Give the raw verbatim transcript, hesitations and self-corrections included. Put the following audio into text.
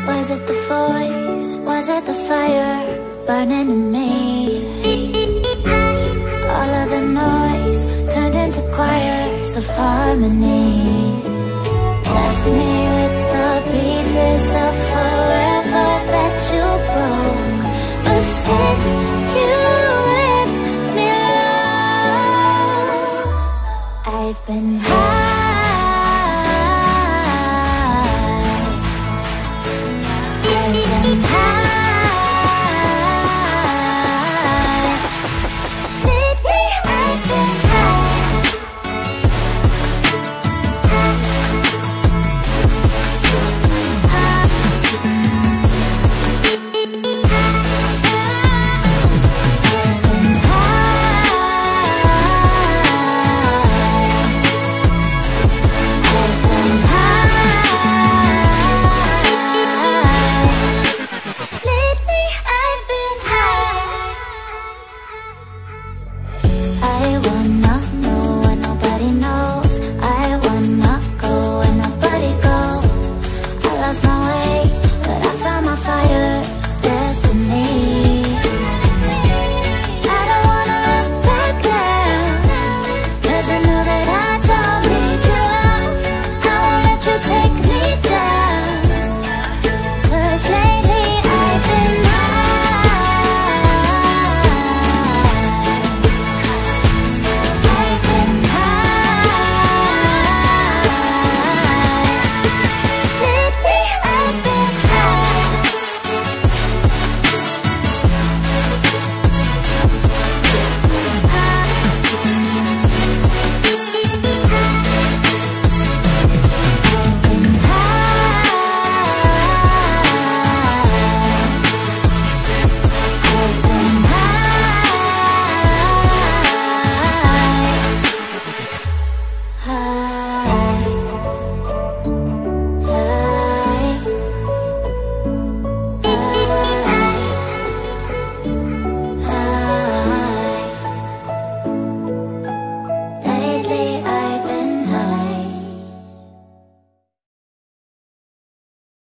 Was it the voice? Was it the fire burning in me? All of the noise turned into choirs of harmony. Left me with the pieces of forever that you broke. But since you left me alone, I've been